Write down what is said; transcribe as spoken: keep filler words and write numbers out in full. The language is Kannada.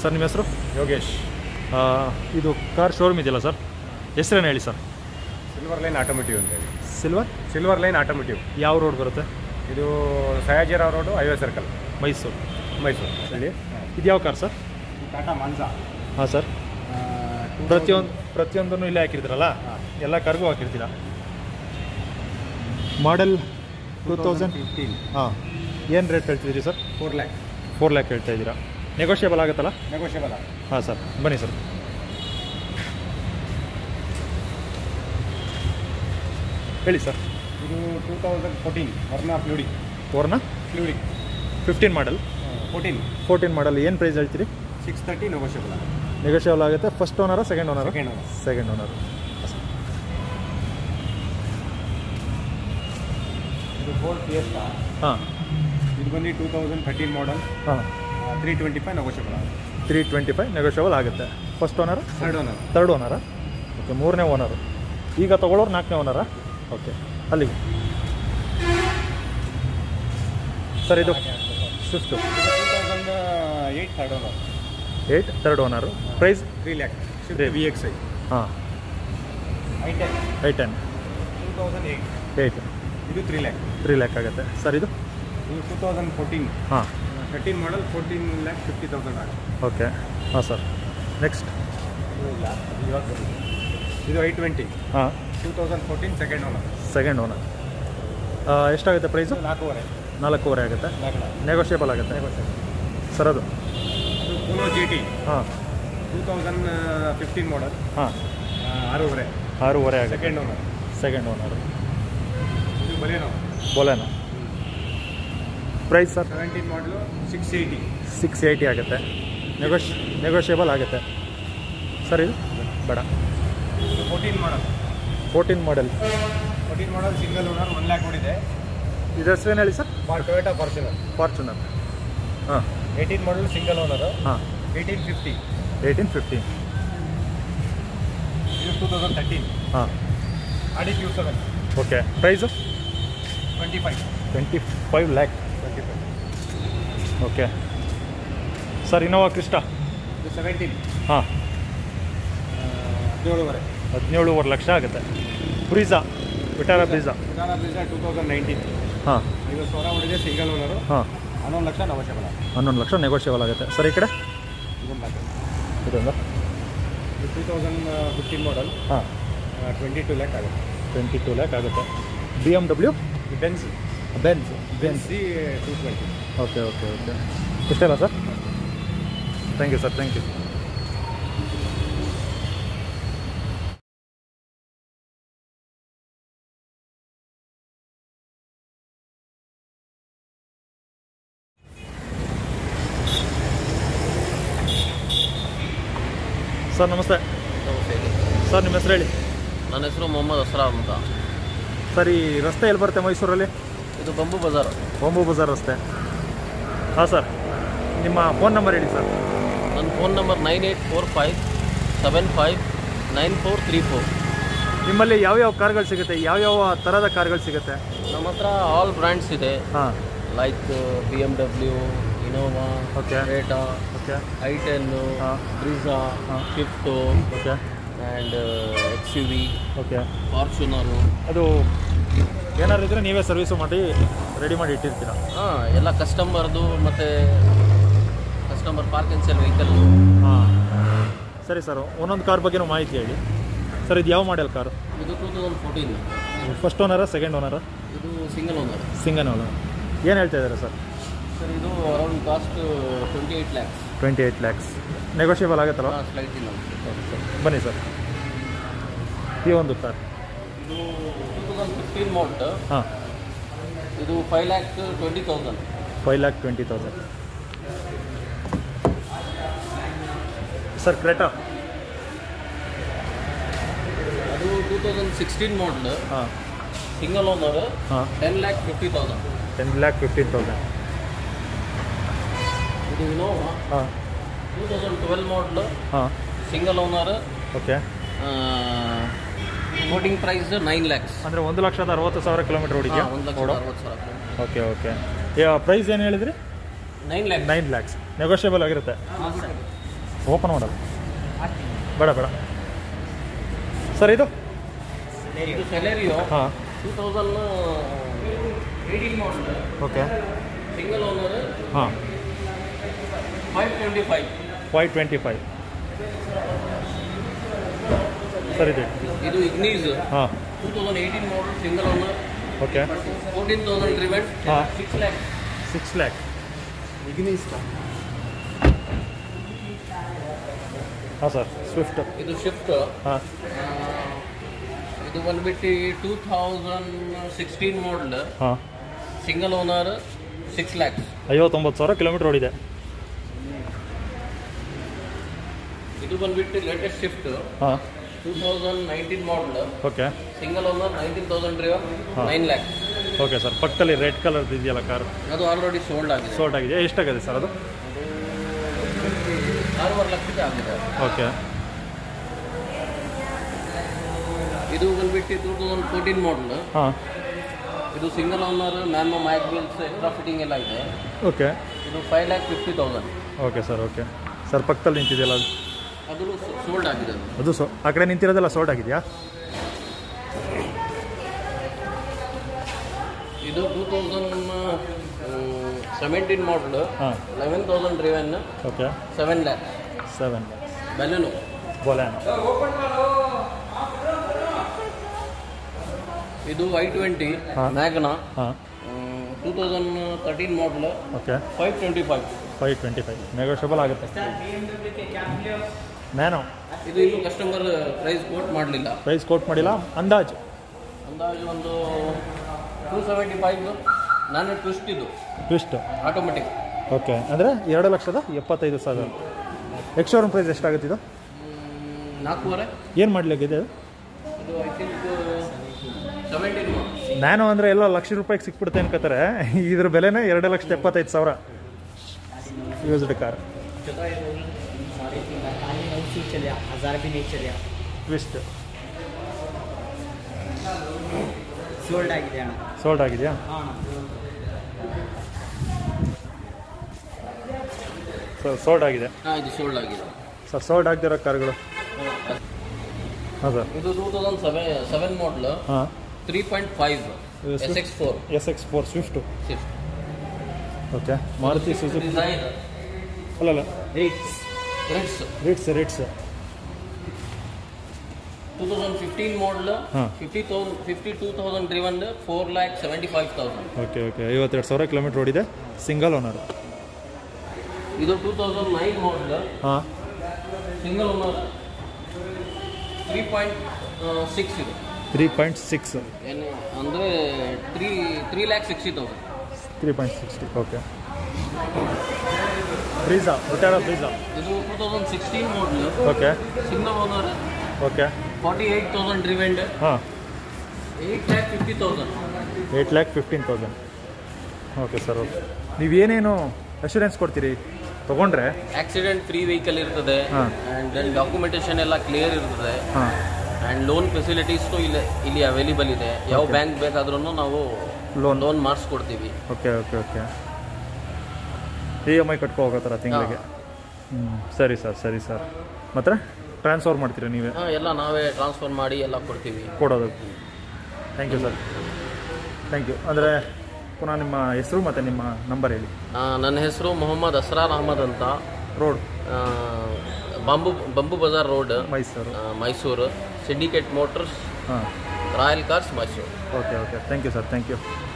ಸರ್ ನಿಮ್ಮ ಹೆಸರು? ಯೋಗೇಶ್. ಇದು ಕಾರ್ ಶೋರೂಮ್ ಇದೆಯಲ್ಲ ಸರ್, ಹೆಸರೇನು ಹೇಳಿ ಸರ್? ಸಿಲ್ವರ್ ಲೈನ್ ಆಟೋಮೇಟಿವ್ ಅಂತ ಹೇಳಿ. Silver silver line automotive. ಯಾವ ರೋಡ್ ಬರುತ್ತೆ? ಇದು Sayajirao road, highway circle, Mysuru. Mysuru ಹೇಳಿ. ಇದು ಯಾವ ಕಾರ್ ಸರ್? ಟಾಟಾ ಮಾನ್ಸಾ. ಹಾಂ ಸರ್. ಪ್ರತಿಯೊಂದು ಪ್ರತಿಯೊಂದನ್ನು ಇಲ್ಲೇ ಹಾಕಿರ್ತೀರಲ್ಲ, ಎಲ್ಲ ಕಾರ್ಗೂ ಹಾಕಿರ್ತೀರಾ. Model two thousand fifteen. ಹಾಂ, ಏನು ರೇಟ್ ಹೇಳ್ತಿದ್ದೀರಿ sir? Four lakh. Four lakh ಹೇಳ್ತಾ ಇದ್ದೀರಾ. ನೆಗೋಷಿಯಬಲ್ ಆಗುತ್ತಲ್ಲ? ನೆಗೋಷಿಯಬಲ್. ಹಾಂ ಸರ್, ಬನ್ನಿ ಸರ್. ಹೇಳಿ ಸರ್. ಇದು two thousand fourteen Verna Fluidic. Verna Fluidic fifteen model. Fourteen fourteen model ಏನು ಪ್ರೈಸ್ ಹೇಳ್ತೀರಿ? ಸಿಕ್ಸ್ ತರ್ಟಿ ನೆಗೋಷಿಯಬಲ್ ಆಗುತ್ತೆ. ನೆಗೋಷಿಯಬಲ್ ಆಗುತ್ತೆ. ಫಸ್ಟ್ ಓನರ second owner? Second owner. Second owner. ಇದು ಫೋರ್ಡ್ ಫಿಯೆಸ್ಟಾ. ಹಾಂ, ಇದು ಬಂದು ಟೂ ತೌಸಂಡ್ ಥರ್ಟೀನ್ ಮಾಡಲ್. ಹಾಂ, ತ್ರೀ ಟ್ವೆಂಟಿ ಫೈವ್ ನೆಗೋಷಿಯಬಲ್ ಆಗುತ್ತೆ. ತ್ರೀ ಟ್ವೆಂಟಿ ಫೈವ್ ನೆಗೋಷಿಯಬಲ್ ಆಗುತ್ತೆ. First owner? Third owner. Third ಓನರಾ? ಓಕೆ, ಮೂರನೇ ಓನರು. ಈಗ ತೊಗೊಳ್ಳೋರು ನಾಲ್ಕನೇ ಓನರಾ? ಓಕೆ, ಅಲ್ಲಿಗೆ ಸರ್. ಇದು Swift two thousand eight third owner. Eight third owner. Price? Three lakh. V X I. ಹಾಂ, I ten. I ten two thousand eight. Eight. ಇದು ತ್ರೀ ಲ್ಯಾಕ್. ತ್ರೀ ಲ್ಯಾಕ್ ಆಗುತ್ತೆ ಸರ್. ಇದು ಇದು ಟೂ ತೌಸಂಡ್ ಫೋರ್ಟೀನ್. ಹಾಂ, thirteen model, fourteen lakh fifty thousand ಆಗುತ್ತೆ. ಓಕೆ. ಹಾಂ ಸರ್. ನೆಕ್ಸ್ಟ್ ಇದು ಐ ಟ್ವೆಂಟಿ. ಹಾಂ, two thousand fourteen second owner. Second owner. ಎಷ್ಟಾಗುತ್ತೆ ಪ್ರೈಸು? ನಾಲ್ಕೂವರೆ. ನಾಲ್ಕೂವರೆ ಆಗುತ್ತೆ. ನೆಗೋಷಿಯಬಲ್ ಆಗುತ್ತೆ ಸರ್. ಅದು ಇದು ಪೋಲೋ ಜಿ ಟಿ. ಹಾಂ, ಟೂ ತೌಸಂಡ್ ಫಿಫ್ಟೀನ್ ಮಾಡಲ್. ಹಾಂ, ಆರೂವರೆ. ಆರೂವರೆ ಆಗುತ್ತೆ. Second owner. Second owner. ಇದು Baleno. Baleno. Price sir? Seventeen model six eighty. Six eighty ಆಗುತ್ತೆ. ನೆಗೋಷ್ ನೆಗೋಷಿಯಬಲ್ ಆಗುತ್ತೆ ಸರ್. ಇದು ಬೇಡ. ಇದು fourteen model. Fourteen model. Fourteen model single owner, one lakh ಓಡಿದೆ. ಇದು ಹೆಸರೇನು ಹೇಳಿ ಸರ್? Toyota Fortuner. ಫಾರ್ಚುನರ್. ಹಾಂ, ಏಯ್ಟೀನ್ ಮಾಡಲ್ ಸಿಂಗಲ್ ಓನರು. ಹಾಂ, ಏಯ್ಟೀನ್ ಫಿಫ್ಟಿ. Eighteen fifteen. ಇದು ಟೂ ತೌಸಂಡ್ ತರ್ಟೀನ್. ಹಾಂ, Audi Q seven. Okay. Price? Twenty five. Twenty five lakh. Twenty five. Okay sir. Innova Crysta. ಇದು ಸೆವೆಂಟೀನ್. ಹಾಂ, ಹದಿನೇಳುವರೆ. ಹದಿನೇಳುವರೆ ಲಕ್ಷ ಆಗುತ್ತೆ. Brezza, Vitara Brezza. Vitara Brezza two thousand nineteen. ಹಾಂ, ಐವತ್ತು ಸಾವಿರ ಹೊಡಿದೆ, ಸಿಂಗಲ್ ಓನರು. ಹಾಂ, ಹನ್ನೊಂದು ಲಕ್ಷ ನೆಗೋಷಿಯಬಲ್ ಆಗುತ್ತೆ. ಹನ್ನೊಂದು ಲಕ್ಷ ನೆಗೋಷಿಯಬಲ್ ಆಗುತ್ತೆ ಸರ್. ಈ ಕಡೆ ಇದೊಂದು ಹಾಕಿ. ಇದೊಂದು ಇದು ಟೂ ತೌಸಂಡ್ ಫಿಫ್ಟೀನ್ ಮಾಡಲ್. ಹಾಂ, ಟ್ವೆಂಟಿ ಟೂ ಲ್ಯಾಕ್ ಆಗುತ್ತೆ. ಟ್ವೆಂಟಿ ಟೂ ಲ್ಯಾಕ್ ಆಗುತ್ತೆ. B M W Benz. Benz Benz C two twenty. Okay okay okay. ಇಷ್ಟೇ ಅಲ್ಲ sir? Thank you sir, thank you. Sir ನಮಸ್ತೆ. ಸರ್ ನಿಮ್ಮ ಹೆಸರು ಹೇಳಿ. ನನ್ನ ಹೆಸರು ಮೊಹಮ್ಮದ್ ಅಸ್ರಾರ್ ಅಂತ. ಸರ್ ಈ ರಸ್ತೆ ಎಲ್ಲಿ ಬರುತ್ತೆ ಮೈಸೂರಲ್ಲಿ? ಇದು ಬಂಬು ಬಜಾರ್. ಬಂಬು ಬಜಾರ್ ರಸ್ತೆ. ಹಾಂ ಸರ್. ನಿಮ್ಮ ಫೋನ್ ನಂಬರ್ ಹೇಳಿ ಸರ್. ನನ್ನ phone number nine eight four five seven five nine four three four. ನಿಮ್ಮಲ್ಲಿ ಯಾವ್ಯಾವ ಕಾರ್ಗಳು ಸಿಗುತ್ತೆ? ಯಾವ್ಯಾವ ಥರದ ಕಾರ್ಗಳು ಸಿಗುತ್ತೆ? ನಮ್ಮ ಹತ್ರ ಆಲ್ ಬ್ರ್ಯಾಂಡ್ಸ್ ಇದೆ. ಹಾಂ, like B M W, Innova, okay, Toyota, okay, i ten, ಹಾಂ, ಬ್ರೀಝಾ, ಹಾಂ, Swift, okay, and X U V, okay. Fortuner. ಅದು ಏನಾದ್ರು ಇದ್ದರೆ ನೀವೇ ಸರ್ವಿಸು ಮಾಡಿ ರೆಡಿ ಮಾಡಿ ಇಟ್ಟಿರ್ತೀರಾ? ಹಾಂ, ಎಲ್ಲ ಕಸ್ಟಮರ್ದು ಮತ್ತು customer park and sale vehicle. ಹಾಂ, ಸರಿ ಸರ್. ಒಂದೊಂದು ಕಾರ್ ಬಗ್ಗೆನೂ ಮಾಹಿತಿ ಹೇಳಿ ಸರ್. ಇದು ಯಾವ ಮಾಡೆಲ್ ಕಾರು? ಇದು ಟೂ ತೌಸಂಡ್ ಫೋರ್ಟೀನ್. ಫಸ್ಟ್ ಓನರಾ ಸೆಕೆಂಡ್ ಓನರಾ? ಇದು ಸಿಂಗಲ್ ಓನರ್. Single owner. ಏನು ಹೇಳ್ತಾ ಇದ್ದಾರೆ ಸರ್? ಸರ್ ಇದು around cost twenty eight lakhs. Twenty eight lakhs negotiable ಆಗುತ್ತಲ್ಲ? ಹಾಂ, ಸ್ಲೈಟ್ ಇಲ್ಲ. ಬನ್ನಿ ಸರ್. ಈ ಒಂದು ಕಾರ್ ಇದು ಟೂ ತೌಸಂಡ್ ಫಿಫ್ಟೀನ್ ಮಾಡೆಲ್. ಹಾಂ, ಇದು five lakh twenty thousand. Five lakh twenty thousand sir. Creta ಅದು ಟೂ ತೌಸಂಡ್ ಸಿಕ್ಸ್ಟೀನ್ ಮಾಡೆಲ್. ಹಾಂ, ಸಿಂಗಲ್ ಓನರ್. ಹಾಂ, ten lakh fifty thousand. Ten lakh fifteen thousand. ಇದು ಇನೋವಾ ಹಾಂ, ಟೂ ತೌಸಂಡ್ ಟ್ವೆಲ್ ಮಾಡೆಲ್. ಹಾಂ, single owner. Okay. Quoting price nine lakhs. ಅಂದರೆ ಒಂದು ಲಕ್ಷದ ಅರವತ್ತು ಸಾವಿರ ಕಿಲೋಮೀಟರ್ ಓಡಿದೆಯಾ? ಒಂದು ಲಕ್ಷದ ಅರವತ್ತು ಸಾವಿರ ಕಿಲೋಮೀಟರ್. Okay okay. ಪ್ರೈಸ್ ಏನು ಹೇಳಿದ್ರಿ? Nine lakhs. Nine lakhs negotiable ಆಗಿರುತ್ತೆ. ಹಾಂ ಸರ್. ಓಪನ್ ಮಾಡಲ್ಲ ಬೇಡ ಬೇಡ ಸರ್ ಇದು ಇದು ಸೆಲೆರಿಯೋ ಹಾಂ two thousand eighteen model okay single owner ಹಾಂ five twenty five five twenty five sir ಇದೆ ಇದು ಇಗ್ನೀಸ್ ಹಾಂ two thousand eighteen model single owner okay fourteen thousand ರಿವೆಂಟ್ ಹಾಂ ಸಿಕ್ಸ್ ಲ್ಯಾಕ್ ಸಿಕ್ಸ್ ಲ್ಯಾಕ್ ಹಾಂ ಸರ್ ಸ್ವಿಫ್ಟ್ ಇದು ಶಿಫ್ಟ್ ಹಾಂ ಇದು ಬಂದ್ಬಿಟ್ಟು ಟೂ ತೌಸಂಡ್ ಸಿಕ್ಸ್ಟೀನ್ ಮಾಡಲ್ ಹಾಂ ಸಿಂಗಲ್ ಓನರ್ ಸಿಕ್ಸ್ ಲ್ಯಾಕ್ಸ್ ಐವತ್ತೊಂಬತ್ತು ಸಾವಿರ ಕಿಲೋಮೀಟ್ರ್ ಓಡಿದೆ ಇದು ಬಂದ್ಬಿಟ್ಟು ಲೇಟೆಸ್ಟ್ ಶಿಫ್ಟ್ ಹಾಂ two thousand nineteen model okay single owner nineteen thousand driven ಹಾಂ. ನೈನ್ ಲ್ಯಾಕ್ಸ್ ಓಕೆ ಸರ್ ಪಕ್ಕದಲ್ಲಿ ರೆಡ್ ಕಲರ್ದು ಇದೆಯಲ್ಲ ಕಾರ್ ಅದು ಆಲ್ರೆಡಿ ಸೋಲ್ಡ್ ಆಗಿದೆ ಸೋಲ್ಟ್ ಆಗಿದೆ ಎಷ್ಟಾಗಿದೆ ಸರ್ ಅದು ಆರೂವರೆ ಲಕ್ಷಕ್ಕೆ ಆಗಿದೆ ಓಕೆ ಇದು ಬಂದ್ಬಿಟ್ಟು ಟೂ ತೌಸಂಡ್ ಫೋರ್ಟೀನ್ ಮಾಡಲ್ ಹಾಂ ಇದು ಸಿಂಗಲ್ ಓನರ್ ಮ್ಯಾಮೋ ಮ್ಯಾಕ್ ಬಿಲ್ಸ್ ಎಕ್ಸ್ಟ್ರಾ ಫಿಟ್ಟಿಂಗ್ ಎಲ್ಲ ಇದೆ ಓಕೆ ಇದು five lakh fifty thousand okay sir okay sir ಪಕ್ಕದಲ್ಲಿ ನಿಂತಿದೆಯಲ್ಲ ಅದು ಅದು ಸೋಲ್ಡ್ ಆಗಿದೆ ಅದು. ಅದು ಸೊ ಆ ಕಡೆ ನಿಂತಿರೋದೆಲ್ಲ ಸೋಲ್ಟ್ ಆಗಿದೆಯಾ ಇದು ಟೂ ತೌಸಂಡ್ ಸೆವೆಂಟೀನ್ ಮಾಡಲ್ ಹಾಂ eleven thousand driven okay seven lakh seven ಬೆಲೂನು ಬೋಲ್ಯಾನೋ ಇದು ಐ ಟ್ವೆಂಟಿ ಹಾಂ. ಮ್ಯಾಗ್ನಾ ಹಾಂ two thousand thirteen model okay five twenty five five twenty five negotiable ಆಗುತ್ತೆ ನ್ಯಾನೋ ಇದು ಇನ್ನೂ ಕಸ್ಟಮರ್ ಪ್ರೈಸ್ ಕೋಟ್ ಮಾಡಲಿಲ್ಲ ಪ್ರೈಸ್ ಕೋಟ್ ಮಾಡಿಲ್ಲ ಅಂದಾಜು ಅಂದಾಜು ಒಂದು ಟೂ ಸೆವೆಂಟಿ ಫೈವ್ ನಾನು ಟ್ವಿಸ್ಟ್ ಇದು ಟ್ವಿಸ್ಟ್ ಆಟೋಮೆಟಿಕ್ ಓಕೆ ಅಂದರೆ ಎರಡು ಲಕ್ಷದ ಎಪ್ಪತ್ತೈದು ಸಾವಿರ ಎಕ್ಸ್ ಶೋರೂಮ್ ಪ್ರೈಸ್ ಎಷ್ಟಾಗುತ್ತೆ ಇದು ನಾಲ್ಕೂವರೆ ಏನು ಮಾಡಲಿಕ್ಕಿದೆ ಇದು ಐ ಥಿಂಕ್ ಸೆವೆಂಟೀನ್ ನ್ಯಾನೋ ಅಂದರೆ ಎಲ್ಲ ಲಕ್ಷ ರೂಪಾಯಿಗೆ ಸಿಕ್ಬಿಡುತ್ತೆ ಅನ್ಕೋತಾರೆ ಇದ್ರ ಬೆಲೆನೇ ಎರಡು ಲಕ್ಷದ ಎಪ್ಪತ್ತೈದು ಸಾವಿರ ಯೂಸ್ಡ್ ಕಾರ್ हजार भी नहीं चलिया ಟ್ವಿಸ್ಟ್ ಸೋಲ್ಡ್ ಆಗಿದೆ ಅಣ್ಣ ಸೋಲ್ಡ್ ಆಗಿದೆಯಾ ಹಾಂ ಸರ್ ಸೋಲ್ಡ್ ಆಗಿದೆ ಹಾಂ ಇದು ಸೋಲ್ಡ್ ಆಗಿದೆ ಸರ್ ಸೋಲ್ಡ್ ಆಗದಿರೋ ಕಾರ್ಗಳು ಹಾಂ ಸರ್ ಇದು two thousand seven seven model ಹಾಂ three point five S X four S X four Swift Swift okay Maruti Suzuki design ಅಲ್ಲಲ್ಲ rates Ritz rates rates two thousand fifteen model ಹಾಂ. Fifty thousand fifty two thousand driven four lakh seventy five thousand okay okay ಐವತ್ತೆರಡು ಸಾವಿರ ಕಿಲೋಮೀಟ್ರ್ ಓಡಿದೆ ಸಿಂಗಲ್ ಓನರು ಇದು ಟೂ ತೌಸಂಡ್ ನೈನ್ ಮಾಡಲ್ ಹಾಂ single owner three point six ಇದು ತ್ರೀ ಪಾಯಿಂಟ್ ಸಿಕ್ಸ್ ಏನು ಅಂದರೆ three three lakh sixty thousand three point sixty okay Brezza ಒಟ್ಟಾರ ಬ್ರೀಝಾ ಇದು two thousand sixteen model okay single owner okay forty eight thousand ರಿವೆಂಡ್ ಹಾಂ eight lakh fifty thousand eight lakh fifteen thousand okay sir okay ನೀವು ಏನೇನು ಅಶ್ಯೂರೆನ್ಸ್ ಕೊಡ್ತೀರಿ ತೊಗೊಂಡ್ರೆ ಆಕ್ಸಿಡೆಂಟ್ ಫ್ರೀ ವೆಹಿಕಲ್ ಇರ್ತದೆ ಹಾಂ. ಆ್ಯಂಡ್ ದೆನ್ ಡಾಕ್ಯುಮೆಂಟೇಷನ್ ಎಲ್ಲ ಕ್ಲಿಯರ್ ಇರ್ತದೆ ಹಾಂ ಆ್ಯಂಡ್ ಲೋನ್ ಫೆಸಿಲಿಟೀಸ್ನು ಇಲ್ಲಿ ಇಲ್ಲಿ ಅವೈಲೇಬಲ್ ಇದೆ ಯಾವ ಬ್ಯಾಂಕ್ ಬೇಕಾದ್ರೂ ನಾವು ಲೋನ್ ಲೋನ್ ಮಾಡಿಸ್ಕೊಡ್ತೀವಿ okay okay okay E M I ಕಟ್ಕೊ ಹೋಗೋ ಥರ ತಿಂಗಳಿಗೆ ಹ್ಞೂ ಸರಿ ಸರ್ ಸರಿ ಸರ್ ಮಾತ್ರ ಟ್ರಾನ್ಸ್ಫರ್ ಮಾಡ್ತೀರಾ ನೀವೇ ಹಾಂ ಎಲ್ಲ ನಾವೇ ಟ್ರಾನ್ಸ್ಫರ್ ಮಾಡಿ ಎಲ್ಲ ಕೊಡ್ತೀವಿ ಕೊಡೋದು thank you sir thank you ಅಂದರೆ ಪುನಃ ನಿಮ್ಮ ಹೆಸರು ಮತ್ತು ನಿಮ್ಮ ನಂಬರ್ ಹೇಳಿ ಆ, ನನ್ನ ಹೆಸರು ಮೊಹಮ್ಮದ್ ಅಸ್ರಾರ್ ಅಹಮದ್ ಅಂತ ರೋಡ್ ಆ, ಬಂಬು ಬಂಬು ಬಜಾರ್ ರೋಡ್ ಮೈಸೂರು ಆ, ಮೈಸೂರು ಸಿಂಡಿಕೇಟ್ ಮೋಟರ್ಸ್ ಹಾಂ Royal Cars Mysuru okay okay thank you sir thank you